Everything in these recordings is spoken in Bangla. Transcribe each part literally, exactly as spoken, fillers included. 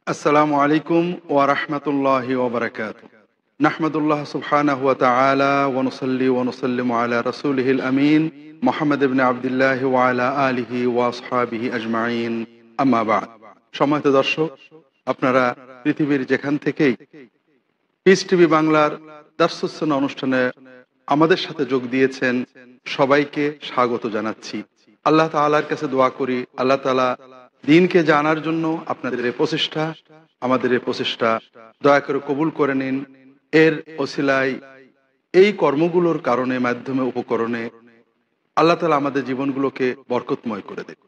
আসসালামু আলাইকুম ওয়া রাহমাতুল্লাহি ওয়া বারাকাতুহু। নাহমাদুল্লাহ সুবহানাহু ওয়া তাআলা ওয়া নুসাল্লি ওয়া নুসাল্লিমু আলা রাসূলিহিল আমিন মুহাম্মদ ইবনে আবদুল্লাহ ওয়া আলা আলিহি ওয়া আসহাবিহি আজমাইন। আম্মা বা'দ। সম্মানিত দর্শক, আপনারা পৃথিবীর যেখান থেকেই পিস টিভি বাংলার দারসুস সুন্নাহ অনুষ্ঠানে আমাদের সাথে যোগ দিয়েছেন, সবাইকে স্বাগত জানাচ্ছি। আল্লাহ তাআলার কাছে দোয়া করি, আল্লাহ তাআলা দ্বীনকে জানার জন্য আপনাদের এই প্রচেষ্টা, আমাদের এই প্রচেষ্টা দয়া করে কবুল করে নিন। এর ওসিলায় এই কর্মগুলোর কারণে, মাধ্যমে, উপকরণে আল্লাহ তাআলা আমাদের জীবনগুলোকে বরকতময় করে দেন।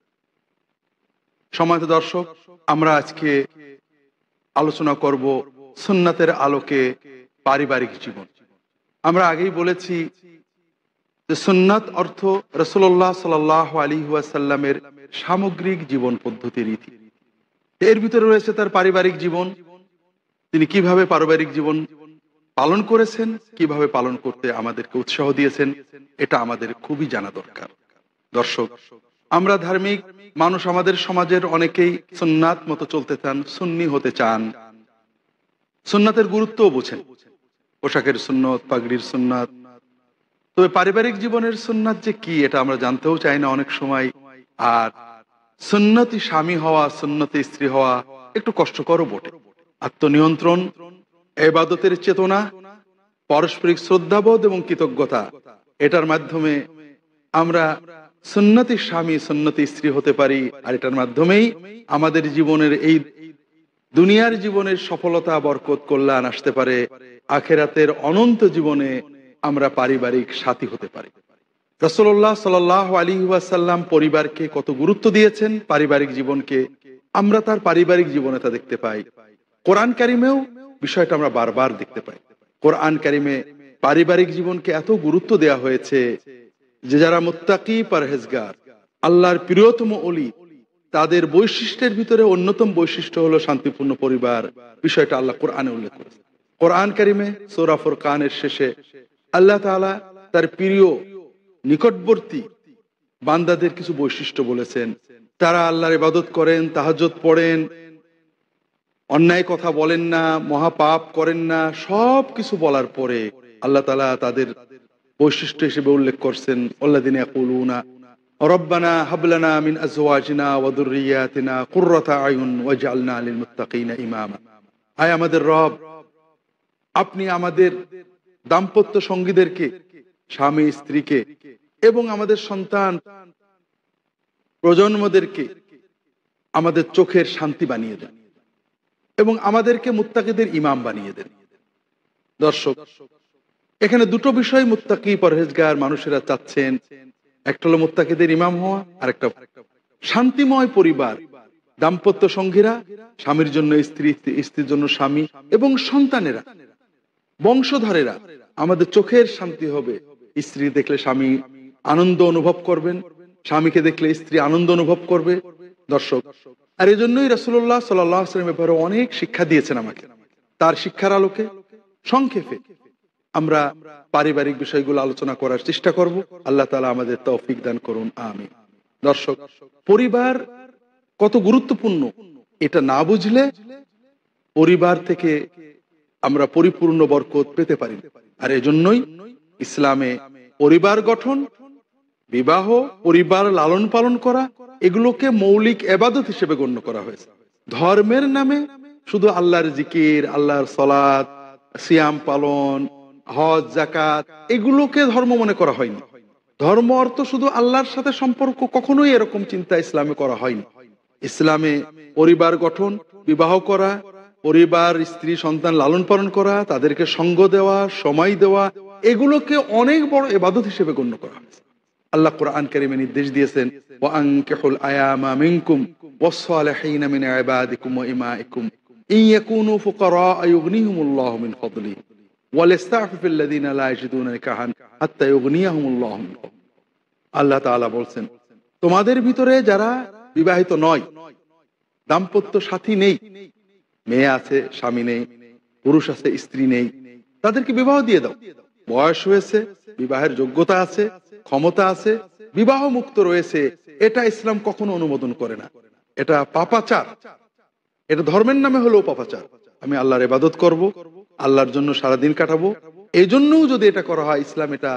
সম্মানিত দর্শক, আমরা আজকে আলোচনা করব সুন্নাতের আলোকে পারিবারিক জীবন। আমরা আগেই বলেছি যে সুন্নাত অর্থ রাসূলুল্লাহ সাল্লাল্লাহু আলাইহি ওয়াসাল্লামের সামগ্রিক জীবন পদ্ধতি, রীতি। এর ভিতরে রয়েছে তার পারিবারিক জীবন, তিনি কিভাবে পারিবারিক জীবন পালন করেছেন, কিভাবে পালন করতে আমাদেরকে উৎসাহ দিয়েছেন, এটা আমাদের খুবই জানা দরকার। দর্শক, আমরা ধার্মিক মানুষ, আমাদের সমাজের অনেকেই সুন্নাত মতো চলতে চান, সুন্নি হতে চান, সুন্নাতের গুরুত্বও বোঝেন, পোশাকের সুন্নত, পাগড়ির সুন্নাত। তবে পারিবারিক জীবনের সুন্নাত যে কি, এটা আমরা জানতেও চাই না অনেক সময়। আর সুন্নতি স্বামী হওয়া, সুন্নতি স্ত্রী হওয়া একটু কষ্টকরও বটে। আত্মনিয়ন্ত্রণ, ইবাদতের চেতনা, পারস্পরিক শ্রদ্ধাবোধ এবং কৃতজ্ঞতা, এটার মাধ্যমে আমরা সুন্নতি স্বামী, সুন্নতি স্ত্রী হতে পারি। আর এটার মাধ্যমেই আমাদের জীবনের, এই দুনিয়ার জীবনের সফলতা, বরকত, কল্যাণ আসতে পারে। আখিরাতের অনন্ত জীবনে আমরা পারিবারিক সাথী হতে পারি। রাসূলুল্লাহ সাল্লাল্লাহু আলাইহি ওয়াসাল্লাম পরিবারকে কত গুরুত্ব দিয়েছেন, পারিবারিক জীবনকে আমরা তার পারিবারিক জীবনে তা দেখতে পাই। কোরআন কারিমেও বিষয়টা আমরা বারবার দেখতে পাই। কোরআন কারিমে পারিবারিক জীবনকে এত গুরুত্ব দেওয়া হয়েছে যে যারা মুত্তাকি, পরহেজগার, আল্লাহর প্রিয়তম ওলি, তাদের বৈশিষ্ট্যের ভিতরে অন্যতম বৈশিষ্ট্য হলো শান্তিপূর্ণ পরিবার। বিষয়টা আল্লাহ কোরআনে উল্লেখ করেছে। কোরআন কারিমে সূরা ফুরকানের শেষে আল্লাহ তাআলা তার প্রিয় নিকটবর্তী বান্দাদের কিছু বৈশিষ্ট্য বলেছেন। তারা আল্লাহর ইবাদত করেন, তাহাজ্জুদ পড়েন, অন্যায় কথা বলেন না, মহাপাপ করেন না। সব কিছু বলার পরে আল্লাহ তাআলা তাদের বৈশিষ্ট্য হিসেবে উল্লেখ করছেন, আল্লাযিনা ইয়াকুলুনা রব্বানা হাব লানা মিন আজওয়াজিনা ওয়া যুররিয়াতিনা কুররাতা আয়ুন ওয়াজআলনা লিল মুত্তাকিনা ইমামা। আয় আমাদের রব, আপনি আমাদের দাম্পত্য সঙ্গীদেরকে, স্বামী স্ত্রীকে এবং আমাদের সন্তান প্রজন্মদেরকে আমাদের চোখের শান্তি বানিয়ে দেন এবং আমাদেরকে মুত্তাকিদের ইমাম বানিয়ে দেন। দর্শক, এখানে দুটো বিষয় মুত্তাকি, পরহেজগার মানুষেরা চাচ্ছেন। একটা হলো মুত্তাকিদের ইমাম হওয়া, আর একটা শান্তিময় পরিবার। দাম্পত্য সঙ্গীরা, স্বামীর জন্য স্ত্রী, স্ত্রীর জন্য স্বামী এবং সন্তানেরা, বংশধরেরা, আমাদের চোখের শান্তি হবে। স্ত্রী দেখলে স্বামী আনন্দ অনুভব করবেন, স্বামীকে দেখলে স্ত্রী আনন্দ অনুভব করবে। দর্শক, আর এই জন্যই রাসূলুল্লাহ সাল্লাল্লাহু আলাইহি ওয়াসাল্লাম ব্যাপারে অনেক শিক্ষা দিয়েছেন আমাকে। তার শিক্ষার আলোকে সংক্ষেপে আমরা পারিবারিক বিষয়গুলো আলোচনা করার চেষ্টা করব। আল্লাহ তাআলা আমাদের তৌফিক দান করুন, আমিন। দর্শক, পরিবার কত গুরুত্বপূর্ণ এটা না বুঝলে পরিবার থেকে আমরা পরিপূর্ণ বরকত পেতে পারি। আর এজন্যই ইসলামে পরিবার গঠন, বিবাহ, পরিবার লালন পালন করা, এগুলোকে মৌলিক ইবাদত হিসেবে গণ্য করা হয়েছে। ধর্মের নামে শুধু আল্লাহর জিকির, আল্লাহর সালাত, সিয়াম পালন, হজ, যাকাত, এগুলোকে ধর্ম মনে করা হয়নি। ধর্ম অর্থ শুধু আল্লাহর সাথে সম্পর্ক, কখনোই এরকম চিন্তা ইসলামে করা হয়নি। ইসলামে পরিবার গঠন, বিবাহ করা, পরিবার, স্ত্রী, সন্তান লালন পালন করা, তাদেরকে সঙ্গ দেওয়া, সময় দেওয়া, এগুলোকে অনেক বড় ইবাদত হিসেবে গণ্য করা হয়েছে। আল্লাহ কোরআন কারীমে নির্দেশ দিয়েছেন, ওয়া আনকিহুল আয়ামা মিনকুম ওয়াস-সালিহিনা মিন ইবাদিকুম ওয়া ইমাইকুম ইন ইয়াকুনু ফুকারা ইউগনিহুমুল্লাহু মিন ফাদলিহি ওয়া লিস্তাফিফিল লাযিনা লা ইয়াজিদুনা নিকাহান হাত্তা ইউগনিয়াহুমুল্লাহু মিন ফাদলিহি। আল্লাহ তাআলা বলেন, তোমাদের ভিতরে যারা বিবাহিত নয়, দাম্পত্য সাথী নেই, মেয়ে আছে স্বামী নেই, পুরুষ আছে স্ত্রী নেই, তাদেরকে বিবাহ দিয়ে দাও। বয়স হয়েছে, বিবাহের যোগ্যতা আছে, ক্ষমতা আছে, বিবাহ মুক্ত রয়েছে, এটা ইসলাম কখনো অনুমোদন করে না। এটা পাপাচার। এটা ধর্মের নামে হলো পাপাচার। আমি আল্লাহর ইবাদত করব, আল্লাহর জন্য সারাদিন কাটাবো, এই জন্যও যদি এটা করা হয়, ইসলাম এটা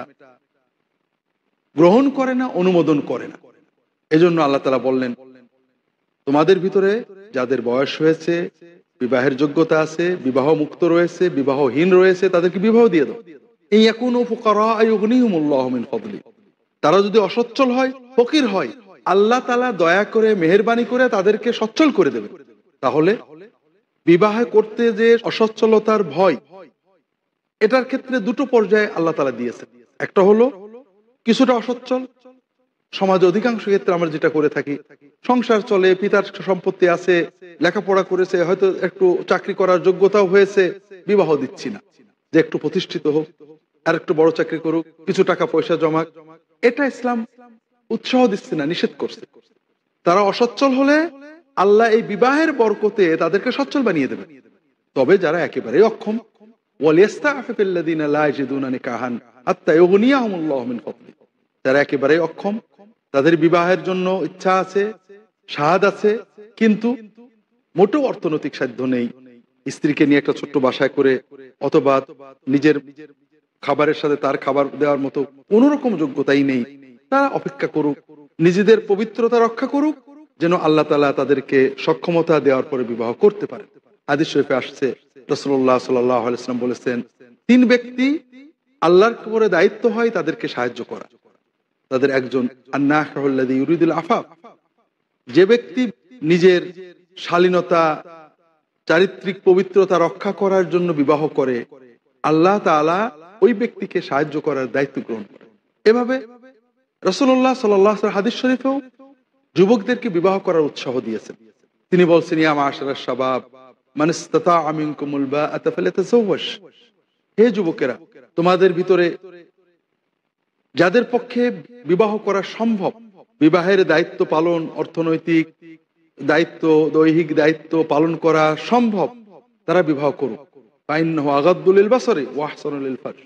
গ্রহণ করে না, অনুমোদন করে না। এজন্য আল্লাহ তাআলা বললেন, তোমাদের ভিতরে যাদের বয়স হয়েছে, বিবাহের যোগ্যতা আছে, বিবাহ মুক্ত রয়েছে, বিবাহহীন রয়েছে, তাদেরকে বিবাহ দিয়ে দাও। এই ইয়াকুনু ফুকারা ইউগনিহুমুল্লাহু মিন ফাদলি, তারা যদি অসচ্ছল হয়, ফকির হয়, আল্লাহ তাআলা দয়া করে মেহেরবানি করে তাদেরকে সচ্ছল করে দেবে। তাহলে বিবাহ করতে যে অসচ্ছলতার ভয়, এটার ক্ষেত্রে দুটো পর্যায়ে আল্লাহ তাআলা দিয়েছেন। একটা হলো কিছুটা অসচ্ছল, সমাজে অধিকাংশ ক্ষেত্রে আমরা যেটা করে থাকি, সংসার চলে, পিতার সম্পত্তি আছে, লেখাপড়া করেছে, হয়তো একটু চাকরি করার যোগ্যতাও হয়েছে, বিবাহ দিচ্ছি না, যে একটু প্রতিষ্ঠিত হোক, আর একটু বড় চাকরি করুক, কিছু টাকা পয়সা জমাক। এটা ইসলাম উৎসাহ দিচ্ছে না, নিষেধ করছে। তারা অসচ্ছল হলে আল্লাহ এই বিবাহের বরকতে তাদেরকে সচ্ছল বানিয়ে দেবে। তবে যারা একেবারে অক্ষম, ওয়ালিয়াস্তাফিফিল্লাযিনা লা ইয়াজিদুনা নিকাহান হাত্তা ইউগনিয়াহুমুল্লাহু মিন ফাদলি, যারা একেবারে অক্ষম, তাদের বিবাহের জন্য ইচ্ছা আছে, সাহাদ আছে, কিন্তু মোটেও অর্থনৈতিক সাধ্য নেই, স্ত্রীকে নিয়ে একটা ছোট্ট বাসায় করে অথবা নিজের খাবারের সাথে তার খাবার দেওয়ার মতো কোন রকম যোগ্যতাই নেই, তারা অপেক্ষা করুক, নিজেদের পবিত্রতা রক্ষা করুক, যেন আল্লাহ তাআলা তাদেরকে সক্ষমতা দেওয়ার পরে বিবাহ করতে পারে। হাদিস শরীফে আসছে, রাসূলুল্লাহ সাল্লাল্লাহু আলাইহি ওয়াসাল্লাম বলেছেন, তিন ব্যক্তি আল্লাহর উপরে দায়িত্ব হয় তাদেরকে সাহায্য করা। তাদের একজন আন্নাহুল্লাযী ইউরিদুল আফাফ, যে ব্যক্তি নিজের শালীনতা, চারিত্রিক পবিত্রতা রক্ষা করার জন্য বিবাহ করে, আল্লাহ তাআলা ওই ব্যক্তিকে সাহায্য করার দায়িত্ব গ্রহণ করেন। এভাবে রাসূলুল্লাহ সাল্লাল্লাহু আলাইহি ওয়াসাল্লাম হাদিস শরীফেও যুবকদেরকে বিবাহ করার উৎসাহ দিয়েছেন। তিনি বলছেন, ইয়া মা'আশারাশ শাবাব মান ইসতাতা'a মিনকুমুল বাআতা ফালিয়াতাযাওয়াজ, হে যুবকেরা, তোমাদের ভিতরে যাদের পক্ষে বিবাহ করা সম্ভব, বিবাহের দায়িত্ব পালন, অর্থনৈতিক দায়িত্ব, দৈহিক দায়িত্ব পালন করা সম্ভব, তারা বিবাহ করুক। ফাইন্নাহু আগাদ্দু লিল বাসারি ওয়া আহসানু লিল ফারজ,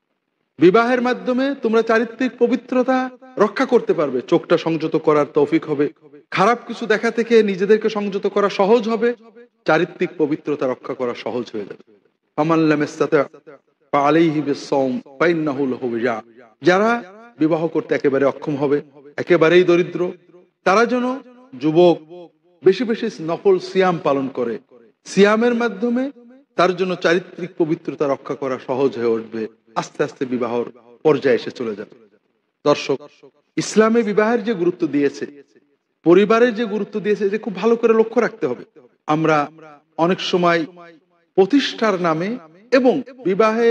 বিবাহের মাধ্যমে তোমরা চারিত্রিক পবিত্রতা রক্ষা করতে পারবে, চোখটা সংযত করার তৌফিক হবে, খারাপ কিছু দেখা থেকে নিজেদেরকে সংযত করা সহজ হবে, চারিত্রিক পবিত্রতা রক্ষা করা সহজ হয়ে যাবে। ফামান লাম ইসতাতি' ফাআলাইহি বিস-সাওম ফাইন্নাহু লাহু বিজা, যারা বিবাহ করতে একেবারে অক্ষম হবে, একেবারেই দরিদ্র, তারা যেন যুবক বেশি বেশি নফল সিয়াম পালন করে, সিয়ামের মাধ্যমে তার জন্য চারিত্রিক পবিত্রতা রক্ষা করা সহজ হয়ে উঠবে, আস্তে আস্তে বিবাহর পর্যায়ে এসে চলে যাবে। দর্শক, ইসলামে বিবাহের যে গুরুত্ব দিয়েছে, পরিবারের যে গুরুত্ব দিয়েছে, যে খুব ভালো করে লক্ষ্য রাখতে হবে। আমরা অনেক সময় প্রতিষ্ঠার নামে এবং বিবাহে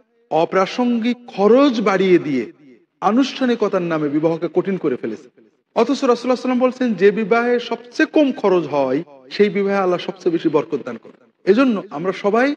অপ্রাসঙ্গিক খরচ বাড়িয়ে দিয়ে আনুষ্ঠানিকতার নামে বিবাহকে কঠিন করে ফেলেছে। অথচ রাসূলুল্লাহ সাল্লাল্লাহু আলাইহি ওয়াসাল্লাম বলছেন, যে বিবাহে সবচেয়ে কম খরচ হয়, সেই বিবাহে আল্লাহ সবচেয়ে বেশি বরকত দান করেন। এজন্য আমরা সবাই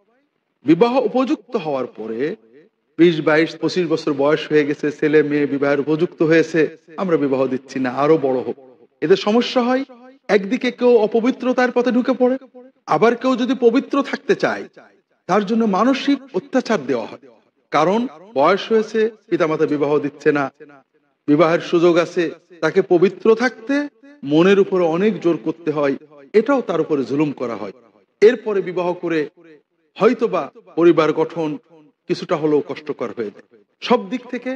বিবাহ উপযুক্ত হওয়ার পরে, বিশ বাইশ পঁচিশ বছর বয়স হয়ে গেছে, ছেলে মেয়ে বিবাহের উপযুক্ত হয়েছে, আমরা বিবাহ দিচ্ছি না, আরো বড় হোক। এতে সমস্যা হয়, একদিকে কেউ অপবিত্রতার পথে ঢুকে পড়ে, আবার কেউ যদি পবিত্র থাকতে চায়, তার জন্য মানসিক অত্যাচার দেওয়া হয়। কারণ বয়স হয়েছে, পিতামাতা বিবাহ দিচ্ছে না, বিবাহের সুযোগ আছে, তাকে পবিত্র থাকতে মনের উপরে অনেক জোর করতে হয়, এটাও তার উপরে জুলুম করা হয়। এরপরে বিবাহ করে হয়তোবা পরিবার গঠন কিছুটা হলেও কষ্টকর হয়ে যায়। সব দিক থেকে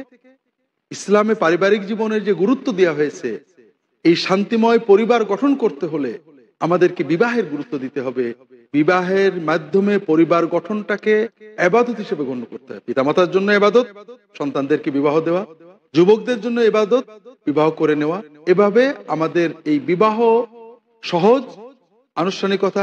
ইসলামে পারিবারিক জীবনের যে গুরুত্ব দেওয়া হয়েছে, এই শান্তিময় পরিবার গঠন করতে হলে আমাদেরকে বিবাহের গুরুত্ব দিতে হবে। বিবাহের মাধ্যমে পরিবার গঠনটাকে ইবাদত হিসেবে গণ্য করতে হবে। পিতামাতার জন্য ইবাদত সন্তানদেরকে বিবাহ দেওয়া, যুবকদের জন্য ইবাদত বিবাহ করে নেওয়া। এভাবে আমাদের এই বিবাহ সহজ, আনুষ্ঠানিকতা,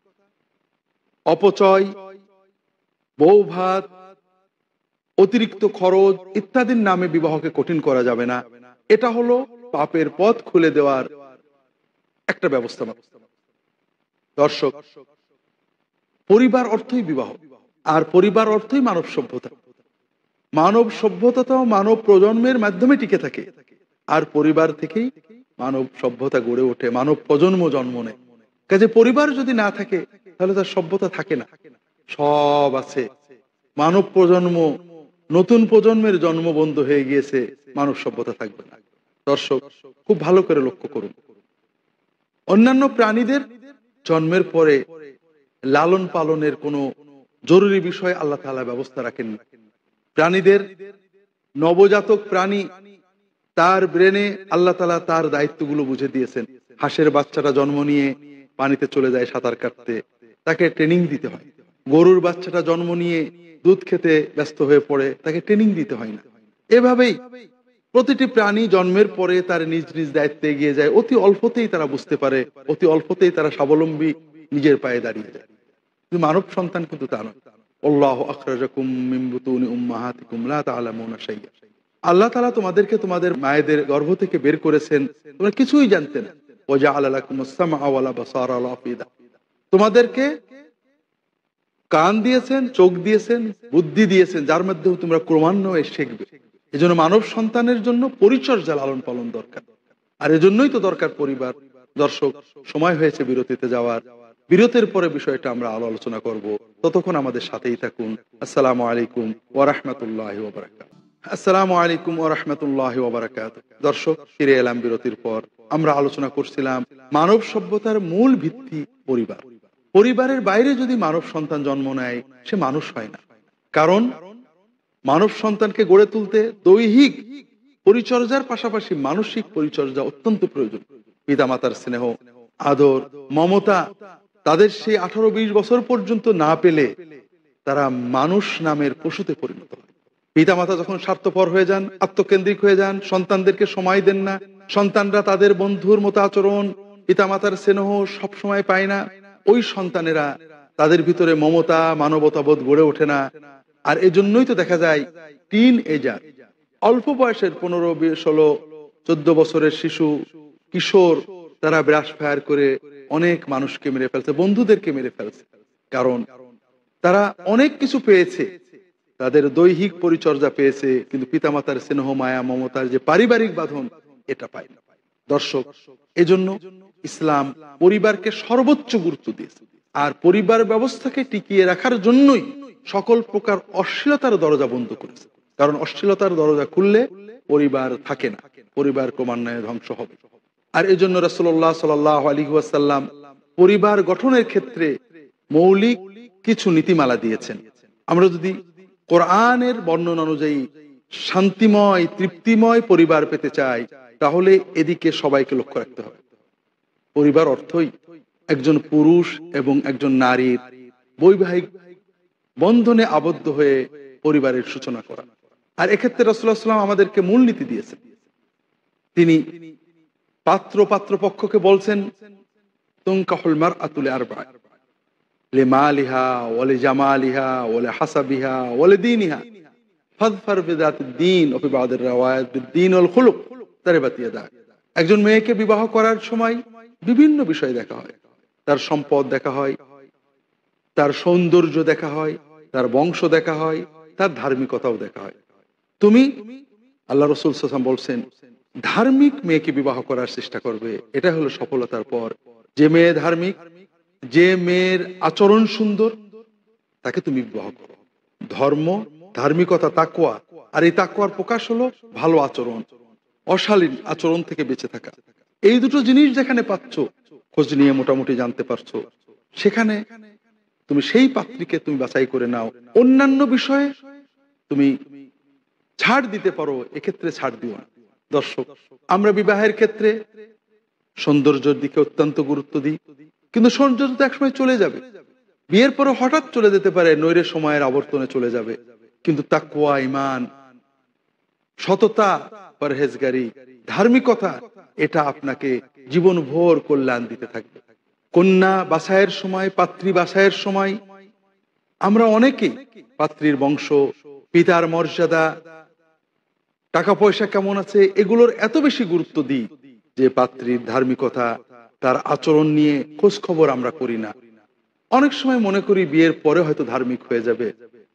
অপচয়, বউ ভাত, অতিরিক্ত খরচ ইত্যাদির নামে বিবাহকে কঠিন করা যাবে না। এটা হলো পাপের পথ খুলে দেওয়ার একটা ব্যবস্থা। দর্শক, পরিবার অর্থই বিবাহ, আর পরিবার অর্থই মানব সভ্যতা। মানব সভ্যতা তো মানব প্রজন্মের মাধ্যমে টিকে থাকে, আর পরিবার থেকেই মানব সভ্যতা গড়ে ওঠে, মানব প্রজন্ম জন্ম নেয়। কাজে পরিবার যদি না থাকে, তাহলে তার সভ্যতা থাকে না। সব আছে, মানব প্রজন্ম, নতুন প্রজন্মের জন্ম বন্ধ হয়ে গিয়েছে, মানব সভ্যতা থাকবে না। দর্শক, খুব ভালো করে লক্ষ্য করুন, অন্যান্য প্রাণীদের জন্মের পরে লালন পালনের কোনো জরুরি বিষয় আল্লাহ তাআলা ব্যবস্থা রাখেন। প্রাণীদের নবজাতক প্রাণী তার ব্রেনে আল্লাহ তাআলা তার দায়িত্বগুলো বুঝে দিয়েছেন। হাঁসের বাচ্চাটা জন্ম নিয়ে পানিতে চলে যায় সাঁতার কাটতে, তাকে ট্রেনিং দিতে হয়। গরুর বাচ্চাটা জন্ম নিয়ে দুধ খেতে ব্যস্ত হয়ে পড়ে, তাকে ট্রেনিং দিতে হয় না। এভাবেই প্রতিটি প্রাণী জন্মের পরে তার নিজ নিজ দায়িত্বে এগিয়ে যায়। অতি অল্পতেই তারা বুঝতে পারে, অতি অল্পতেই তারা স্বাবলম্বী, নিজের পায়ে দাঁড়িয়ে যায়। কিন্তু মানব সন্তান কিন্তু তা নয়। আল্লাহু আখরাজাকুম মিন বুতুনি উম্মাহাতিকুম লা তা'লামুনা শাইআ। আল্লাহ তাআলা তোমাদেরকে তোমাদের মায়েদের গর্ভ থেকে বের করেছেন, তোমরা কিছুই জানতে না। ওয়া জাআলা লাকুমুস সামআ ওয়াল আবসারা ওয়াল আফিদা। তোমাদেরকে কান দিয়েছেন, চোখ দিয়েছেন, বুদ্ধি দিয়েছেন, যার মাধ্যমে তোমরা ক্রমান্বয়ে শিখবে। এজন্য মানব সন্তানের জন্য পরিচর্যা, লালন পালন দরকার। আর এজন্যই তো দরকার পরিবার। দর্শক, সময় হয়েছে বিরতিতে যাওয়ার। বিরতির পরে বিষয়টা আমরা আলোচনা করব। ততক্ষণ আমাদের সাথেই থাকুন। আসসালামু আলাইকুম ওয়া রাহমাতুল্লাহি ওয়া বারাকাতুহু। আসসালামু আলাইকুম ওয়া রাহমাতুল্লাহি ওয়া বারাকাতুহু। দর্শক, ফিরে এলাম বিরতির পর। আমরা আলোচনা করছিলাম মানব সভ্যতার মূল ভিত্তি পরিবার। পরিবারের বাইরে যদি মানব সন্তান জন্ম নেয়, সে মানুষ হয় না। কারণ মানব সন্তানকে গড়ে তুলতে দৈহিক পরিচর্যার পাশাপাশি মানসিক পরিচর্যা অত্যন্ত প্রয়োজন। পিতামাতার স্নেহ, আদর, মমতা তাদের সেই আঠারো বিশ বছর পর্যন্ত না পেলে তারা মানুষ নামের পশুতে পরিণত হয়। পিতামাতা যখন স্বার্থপর হয়ে যান, আত্মকেন্দ্রিক হয়ে যান, সন্তানদেরকে সময় দেন না, সন্তানরা তাদের বন্ধুর মতো আচরণ, পিতামাতার স্নেহ সবসময় পায় না, ওই সন্তানেরা তাদের ভিতরে মমতা, মানবতাবোধ গড়ে ওঠে না। আর এজন্যই তো দেখা যায় টিন এজার, অল্প বয়সের পনেরো ষোলো চোদ্দ বছরের শিশু, কিশোর, তারা ব্রাশ ফায়ার করে অনেক মানুষকে মেরে ফেলছে, বন্ধুদেরকে মেরে ফেলছে। কারণ তারা অনেক কিছু পেয়েছে, তাদের দৈহিক পরিচর্যা পেয়েছে, কিন্তু পিতামাতার স্নেহ, মায়া, মমতার যে পারিবারিক বাঁধন, এটা পায় না। দর্শক, এজন্য ইসলাম পরিবারকে সর্বোচ্চ গুরুত্ব দিয়েছে। আর পরিবার ব্যবস্থাকে টিকিয়ে রাখার জন্যই সকল প্রকার অশ্লীলতার দরজা বন্ধ করেছে। কারণ অশ্লীলতার দরজা খুললে পরিবার থাকে না, পরিবার ক্রমান্বয়ে ধ্বংস হবে। আর এজন্য রাসূলুল্লাহ সাল্লাল্লাহু আলাইহি ওয়াসাল্লাম পরিবার গঠনের ক্ষেত্রে মৌলিক কিছু নীতিমালা দিয়েছেন। আমরা যদি কোরআনের বর্ণনা অনুযায়ী শান্তিময়, তৃপ্তিময় পরিবার পেতে চাই, তাহলে এদিকে সবাইকে লক্ষ্য রাখতে হবে। পরিবার অর্থই একজন পুরুষ এবং একজন নারীর বৈবাহিক বন্ধনে আবদ্ধ হয়ে পরিবারের সূচনা করা। আর এক্ষেত্রে রাসূলুল্লাহ সাল্লাল্লাহু আলাইহি ওয়াসাল্লাম আমাদেরকে মূলনীতি দিয়েছেন। তিনি পাত্র পাত্রপক্ষকে বলছেন, তুনকাহুল মারআতু লিআরবা, লিমালিহা ওয়া লিজামালিহা ওয়া লিহাসাবিহা ওয়া লিদীনিহা ফাযফার বিযাতিদ দ্বীন ওয়া ফি বা'দির রাওয়ায়াত বিদ-দ্বীন ওয়াল খুলুক তারিবাত ইয়াদাক। একজন মেয়েকে বিবাহ করার সময় বিভিন্ন বিষয় দেখা হয়। তার সম্পদ দেখা হয়, তার সৌন্দর্য দেখা হয়, তার বংশ দেখা হয়, তার ধার্মিকতাও দেখা হয়। তুমি, আল্লাহ রাসূল সাল্লাল্লাহু আলাইহি ওয়াসাল্লাম বলছেন, ধার্মিক মেয়েকে বিবাহ করার চেষ্টা করবে। এটা হলো সফলতার পর। যে মেয়ে ধার্মিক, যে মেয়ের আচরণ সুন্দর, তাকে তুমি বিবাহ করো। ধর্ম, ধার্মিকতা, তাকওয়া, আর এই তাকওয়ার প্রকাশ হলো ভালো আচরণ, অশালীন আচরণ থেকে বেঁচে থাকা। এই দুটো জিনিস যেখানে পাচ্ছ, খোঁজ নিয়ে মোটামুটি জানতে পারছো, সেখানে তুমি সেই পাত্রীকে তুমি বাছাই করে নাও। অন্যান্য বিষয়ে তুমি ছাড় দিতে পারো, এক্ষেত্রে ছাড় দিও না। দর্শক, আমরা বিবাহের ক্ষেত্রে সৌন্দর্যের দিকে অত্যন্ত গুরুত্ব দিই, কিন্তু সৌন্দর্য তো একসময় চলে যাবে। বিয়ের পরে হঠাৎ চলে যেতে পারে, নৈরে সময়ের আবর্তনে চলে যাবে। কিন্তু তাকওয়া, ঈমান, সততা, পরহেজগারি, ধার্মিকতা, এটা আপনাকে জীবনভর কল্যাণ দিতে থাকবে। কন্যা বাছাইয়ের সময়, পাত্রী বাছাইয়ের সময় আমরা অনেকেই পাত্রীর বংশ, পিতার মর্যাদা, টাকা পয়সা কেমন আছে, এগুলোর এত বেশি গুরুত্ব দিই যে পাত্রীর ধার্মিকতা, তার আচরণ নিয়ে খোঁজ খবর আমরা করি না। অনেক সময় মনে করি বিয়ের পরে হয়তো ধার্মিক হয়ে যাবে।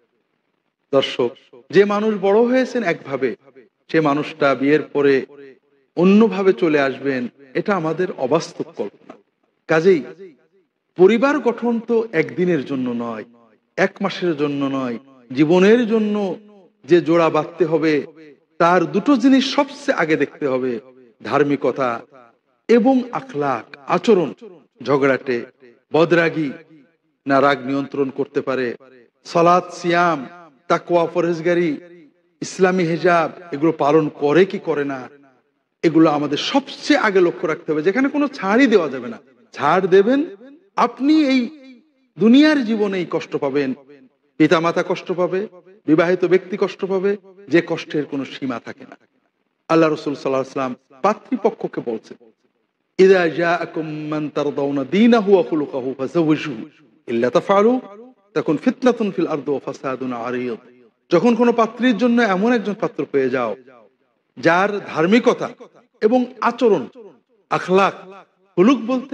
দর্শক, যে মানুষ বড় হয়েছেন একভাবে, সে মানুষটা বিয়ের পরে অন্যভাবে চলে আসবেন, এটা আমাদের অবাস্তব কল্পনা। কাজেই পরিবার গঠন তো একদিনের জন্য নয়, এক মাসের জন্য নয়, জীবনের জন্য যে জোড়া বাঁধতে হবে, তার দুটো জিনিস সবচেয়ে আগে দেখতে হবে, ধার্মিকতা এবং আখলাক, আচরণ। ঝগড়াটে, বদরাগী না রাগ নিয়ন্ত্রণ করতে পারে, সালাত, সিয়াম, তাকওয়া, পরহেজগারি, ইসলামী হিজাব এগুলো পালন করে কি করে না, এগুলো আমাদের সবচেয়ে আগে লক্ষ্য রাখতে হবে। যেখানে কোনো ছাড়ই দেওয়া যাবে না। ছাড় দেবেন আপনি এই দুনিয়ার জীবনেই কষ্ট পাবেন, পিতামাতা কষ্ট পাবে, বিবাহিত ব্যক্তি কষ্ট পাবে, যে কষ্টের কোনো সীমা থাকে না। আল্লাহ রাসূল সাল্লাল্লাহু আলাইহি ওয়াসাল্লাম পাত্রীপক্ষকে বলছেন, ইযা জাআকুম মান তারদাউনা দীনাহু ওয়া খুলুকাহু ফাযাওwijuhu ইল্লা তাফআলু তাকুন ফিতনাতুন ফিল আরদি ওয়া ফাসাদুন আরীদ। যখন কোনো পাত্রীর জন্য এমন একজন পাত্র পেয়ে যাও যার ধার্মিকতা এবং আচরণ, আখলাক, হুলুক বলতে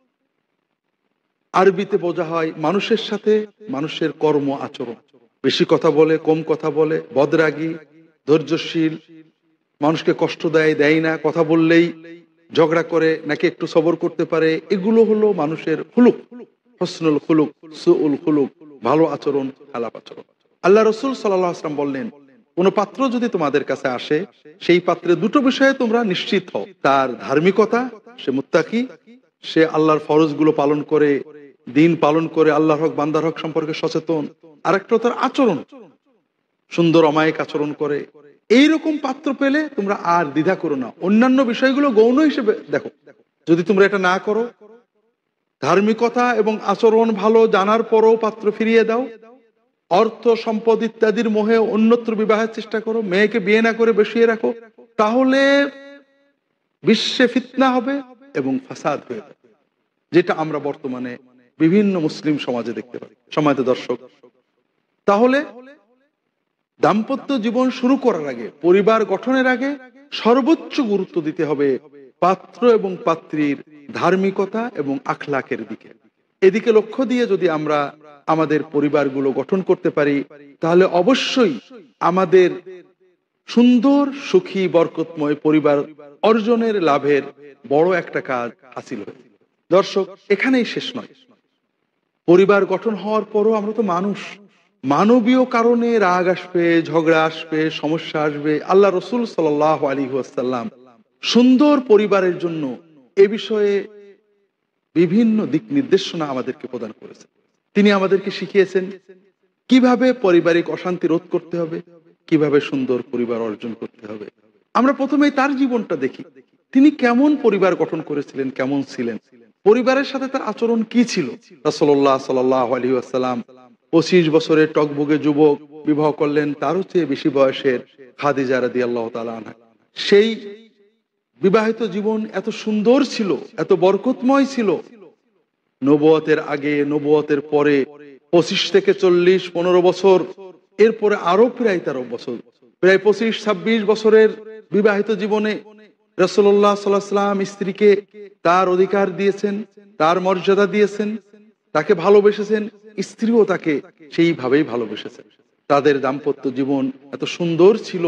আরবিতে বোঝা হয় মানুষের সাথে মানুষের কর্ম আচরণ, বেশি কথা বলে, কম কথা বলে, বদরাগী, ধৈর্যশীল, মানুষকে কষ্ট দেয়, দেয় না, কথা বললেই ঝগড়া করে নাকি একটু সবর করতে পারে, এগুলো হলো মানুষের হুলুক, হসনুল খুলুক, সুউল খুলুক, ভালো আচরণ, খারাপ আচরণ। আল্লাহ রাসূল সাল্লাল্লাহু আলাইহি ওয়াসাল্লাম বললেন, কোন পাত্র যদি তোমাদের কাছে আসে, সেই পাত্রে দুটো বিষয়ে তোমরা নিশ্চিত হও, তার ধার্মিকতা, সে মুত্তাকি, সে আল্লাহর ফরজগুলো পালন করে, দিন পালন করে, আল্লাহর হক বান্দার হক সম্পর্কে সচেতন, আর একটা তার আচরণ, সুন্দর অমায়িক আচরণ করে। এইরকম পাত্র পেলে তোমরা আর দ্বিধা করো না, অন্যান্য বিষয়গুলো গৌণ হিসেবে দেখো। যদি তোমরা এটা না করো, ধার্মিকতা এবং আচরণ ভালো জানার পরও পাত্র ফিরিয়ে দাও, অর্থ সম্পদ ইত্যাদির মোহে অন্যত্র বিবাহের চেষ্টা করো, মেয়েকে বিয়ে না করে বসিয়ে রাখো, তাহলে বিশ্বে ফিতনা হবে এবং ফাসাদ হয়ে যাবে, যেটা আমরা বর্তমানে বিভিন্ন মুসলিম সমাজে দেখতে পাই। সম্মানিত দর্শক, তাহলে দাম্পত্য জীবন শুরু করার আগে, পরিবার গঠনের আগে সর্বোচ্চ গুরুত্ব দিতে হবে পাত্র এবং পাত্রীর ধার্মিকতা এবং আখলাকের দিকে। এদিকে লক্ষ্য দিয়ে যদি আমরা আমাদের পরিবারগুলো গঠন করতে পারি, তাহলে অবশ্যই আমাদের সুন্দর, সুখী, বরকতময় পরিবার অর্জনের লাভের বড় একটা কাজ হাসিল হয়েছে। দর্শক, এখানেই শেষ নয়। পরিবার গঠন হওয়ার পরও আমরা তো মানুষ, মানবীয় কারণে রাগ আসবে, ঝগড়া আসবে, সমস্যা আসবে। আল্লাহ রাসূল সাল্লাল্লাহু আলাইহি ওয়াসাল্লাম সুন্দর পরিবারের জন্য এ বিষয়ে বিভিন্ন দিক নির্দেশনা আমাদেরকে প্রদান করেছেন। তিনি আমাদেরকে শিখিয়েছেন কিভাবে পারিবারিক অশান্তি রোধ করতে হবে, কিভাবে সুন্দর পরিবার অর্জন করতে হবে। আমরা প্রথমেই তার জীবনটা দেখি, তিনি কেমন পরিবার গঠন করেছিলেন, কেমন ছিলেন, পরিবারের সাথে তার আচরণ কি ছিল। রাসূলুল্লাহ সাল্লাল্লাহু আলাইহি ওয়াসাল্লাম পঁচিশ বছরের টকবগে যুবক বিবাহ করলেন তারও চেয়ে বেশি বয়সের খাদিজা রাদিয়াল্লাহু তাআলা আনহা। সেই বিবাহিত জীবন এত সুন্দর ছিল, এত বরকতময় ছিল। নবুয়তের আগে, নবুয়তের পরে পঁচিশ থেকে চল্লিশ, পনেরো বছর, এরপরে আরো প্রায় তেরো বছর, প্রায় পঁচিশ ছাব্বিশ বছরের বিবাহিত জীবনে রাসূলুল্লাহ সাল্লাল্লাহু আলাইহি ওয়াসাল্লাম স্ত্রীকে তার অধিকার দিয়েছেন, তার মর্যাদা দিয়েছেন, তাকে ভালোবেসেছেন, স্ত্রীও তাকে সেইভাবেই ভালোবেসেছেন। তাদের দাম্পত্য জীবন এত সুন্দর ছিল।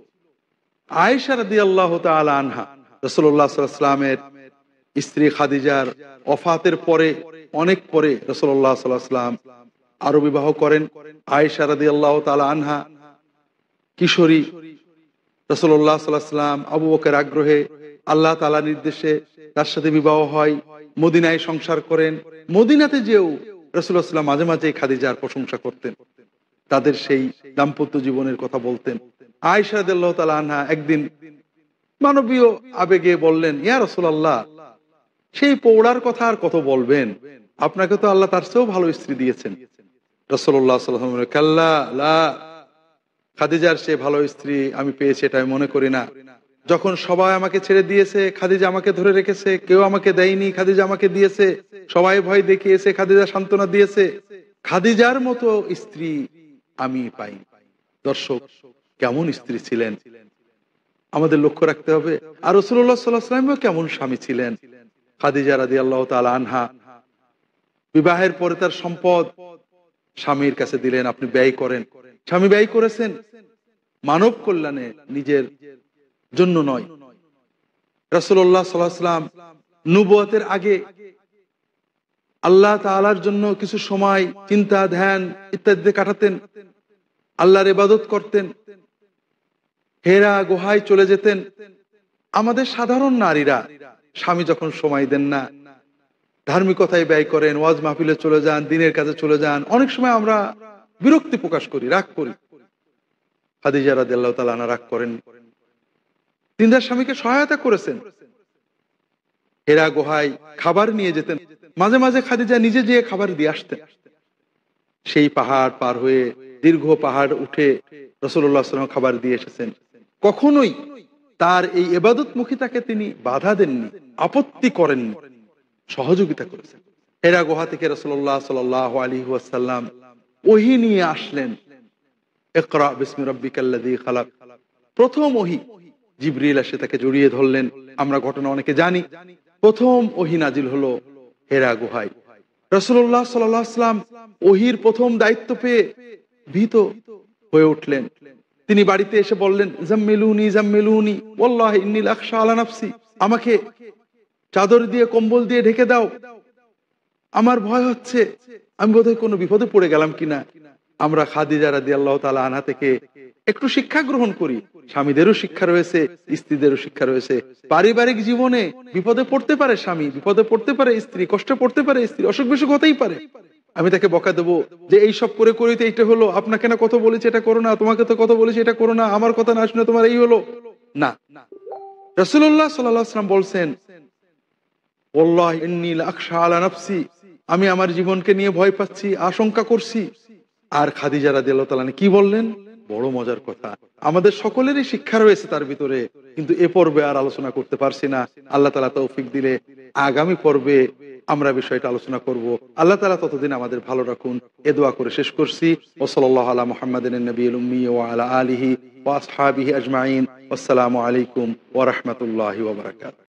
আয়েশা রাদিয়াল্লাহু তাআলা আনহা রাসূলুল্লাহ সাল্লাল্লাহু আলাইহি ওয়াসাল্লামের স্ত্রী খাদিজার ওফাতের পরে, অনেক পরে রাসূলুল্লাহ সাল্লাল্লাহু আলাইহি ওয়াসাল্লাম আরো বিবাহ করেন। আয়েশা রাদিয়াল্লাহু তাআলা আনহা কিশোরী, রাসূলুল্লাহ সাল্লাল্লাহু আলাইহি ওয়াসাল্লাম আবু বকরের আগ্রহে, আল্লাহ তাআলার নির্দেশে তার সাথে বিবাহ হয়, মদিনায় সংসার করেন। মদিনাতে যেও রাসূলুল্লাহ সাল্লাল্লাহু আলাইহি ওয়াসাল্লাম মাঝে মাঝে খাদিজার প্রশংসা করতেন, তাদের সেই দাম্পত্য জীবনের কথা বলতেন। আয়েশা রাদিয়াল্লাহু তাআলা আনহা একদিন মানবীয় আবেগে বললেন, ইয়া রাসূলুল্লাহ, সেই পৌড়ার কথা আর কত বলবেন, আপনাকে তো আল্লাহ তার চেয়েও ভালো স্ত্রী দিয়েছেন। রাসূলুল্লাহ সাল্লাল্লাহু আলাইহি ওয়াসাল্লাম বললেন, কাল্লা লা, খাদিজার সে ভালো স্ত্রী আমি পেয়েছি এটা আমি মনে করি না। যখন সবাই আমাকে ছেড়ে দিয়েছে, খাদিজা আমাকে ধরে রেখেছে, কেউ আমাকে দেয়নি, খাদিজা আমাকে দিয়েছে, সবাই ভয় দেখিয়েছে, খাদিজা সান্ত্বনা দিয়েছে, খাদিজার মতো স্ত্রী আমি পাই। দর্শক, কেমন স্ত্রী ছিলেন আমাদের লক্ষ্য রাখতে হবে। আর রাসূলুল্লাহ সাল্লাল্লাহু আলাইহি ওয়াসাল্লামও কেমন স্বামী ছিলেন। খাদিজা রাদিয়াল্লাহু তাআলা আনহা বিবাহের পরে তার সম্পদ স্বামীর কাছে দিলেন, আপনি ব্যয় করেন। স্বামী ব্যয় করেছেন মানব কল্যাণে, নিজের জন্য নয়। রাসূলুল্লাহ সাল্লাল্লাহু আলাইহি ওয়াসাল্লাম নবুয়তের আগে আল্লাহ তাআলার জন্য কিছু সময় চিন্তা, ধ্যান ইত্যাদিতে কাটাতেন, আল্লাহর ইবাদত করতেন, হেরা গুহায় চলে যেতেন। আমাদের সাধারণ নারীরা স্বামী যখন সময় দেন না, ধার্মিকতায় ব্যয় করেন, ওয়াজ মাহফিলে চলে যান, দিনের কাজে চলে যান। অনেক সময় আমরা বিরক্তি প্রকাশ করি, রাগ করি। খাদিজা রাদিয়াল্লাহু তাআলা আনহা রাগ করেন। তিনি তার স্বামীকে সহায়তা করেছেন। হেরা গুহায় খাবার নিয়ে যেতেন, মাঝে মাঝে খাদিজা নিজে যেয়ে খাবার দিয়ে আসতেন। সেই পাহাড় পার হয়ে দীর্ঘ পাহাড় উঠে রাসূলুল্লাহ সাল্লাল্লাহু আলাইহি ওয়াসাল্লাম খাবার দিয়ে এসেছেন। কখনোই তার এই ইবাদতমুখিতাকে তিনি বাধা দেননি, আপত্তি করেননি, সহযোগিতা করেছেন। হেরা গুহা থেকে রাসূলুল্লাহ সাল্লাল্লাহু আলাইহি ওয়াসাল্লাম ওহী নিয়ে আসলেন। ইকরা বিসমি রাব্বিকাল্লাযী খালাক, প্রথম ওহী। জিবরিল এসে তাকে জড়িয়ে ধরলেন। আমরা ঘটনা অনেকে জানি। প্রথম ওহী নাজিল হলো হেরা গুহায়। রাসূলুল্লাহ সাল্লাল্লাহু আলাইহি ওয়াসাল্লাম ওহীর প্রথম দায়িত্ব পেয়ে ভীত হয়ে উঠলেন। তিনি বাড়িতে এসে বললেন, জাম্মিলুনি জাম্মিলুনি ওয়াল্লাহি ইন্নী লাখশা আলা নাফসি, আমাকে চাদর দিয়ে কম্বল দিয়ে ঢেকে দাও, আমার ভয় হচ্ছে, আমি বোধহয় কোনো বিপদে পড়ে গেলাম কিনা। আমরা খাদিজা রাদিয়াল্লাহু তাআলা আনহা থেকে একটু শিক্ষা গ্রহণ করি। স্বামীদেরও শিক্ষা রয়েছে, স্ত্রীদেরও শিক্ষা রয়েছে। পারিবারিক জীবনে বিপদে পড়তে পারে স্বামী, বিপদে পড়তে পারে স্ত্রী, কষ্টে পড়তে পারে স্ত্রী, অসুখ বিসুখ হতেই পারে। আমি তাকে বকা দেবো যে এই সব করে করি তো এইটা হলো, আপনাকে না কত বলেছি এটা করো না, তোমাকে তো কত বলেছি এটা করো না, আমার কথা না শুনে তোমার এই হলো না। রাসূলুল্লাহ সাল্লাল্লাহু আলাইহি ওয়াসাল্লাম বলছেন, ওয়াল্লাহি ইন্নী লাখশা আলা নাফসি, আমি আমার জীবনকে নিয়ে ভয় পাচ্ছি, আশঙ্কা করছি। আর খাদিজা রাদিয়াল্লাহু তাআলা কি বললেন? বড় মজার কথা, আমাদের সকলেরই শিক্ষা রয়েছে তার ভিতরে, কিন্তু এ পর্বে আর আলোচনা করতে পারছি না। আল্লাহ তাআলা তৌফিক দিলে আগামী পর্বে আমরা বিষয়টা আলোচনা করব। আল্লাহ তাআলা ততদিন আমাদের ভালো রাখুন, এ দোয়া করে শেষ করছি। ওয়া সাল্লাল্লাহু আলা মুহাম্মাদিন নবিয়্যিল উম্মি ওয়া আলা আলিহি ওয়া আসহাবিহি আজমাইন। আসসালামু আলাইকুম ওয়া রাহমাতুল্লাহি ওয়া বারাকাতুহু।